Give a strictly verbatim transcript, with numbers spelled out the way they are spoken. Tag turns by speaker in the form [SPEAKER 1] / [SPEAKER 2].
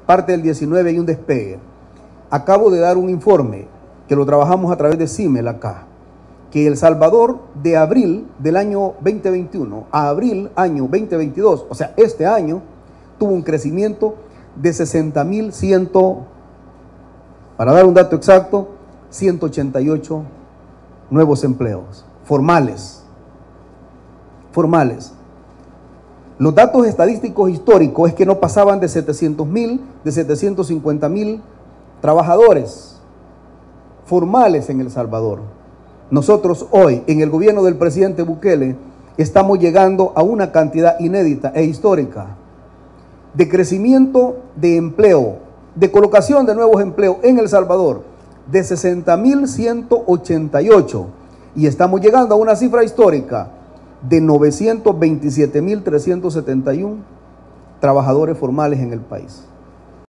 [SPEAKER 1] parte del diecinueve hay un despegue. Acabo de dar un informe que lo trabajamos a través de CIMEL acá, que El Salvador de abril del año veinte veintiuno a abril año veinte veintidós, o sea, este año, tuvo un crecimiento de sesenta mil cien, para dar un dato exacto, ciento ochenta y ocho nuevos empleos formales. Formales. Los datos estadísticos históricos es que no pasaban de setecientos mil, de setecientos cincuenta mil trabajadores formales en El Salvador. Nosotros hoy, en el gobierno del presidente Bukele, estamos llegando a una cantidad inédita e histórica de crecimiento de empleo, de colocación de nuevos empleos en El Salvador, de sesenta mil ciento ochenta y ocho, y estamos llegando a una cifra histórica de novecientos veintisiete mil trescientos setenta y uno trabajadores formales en el país.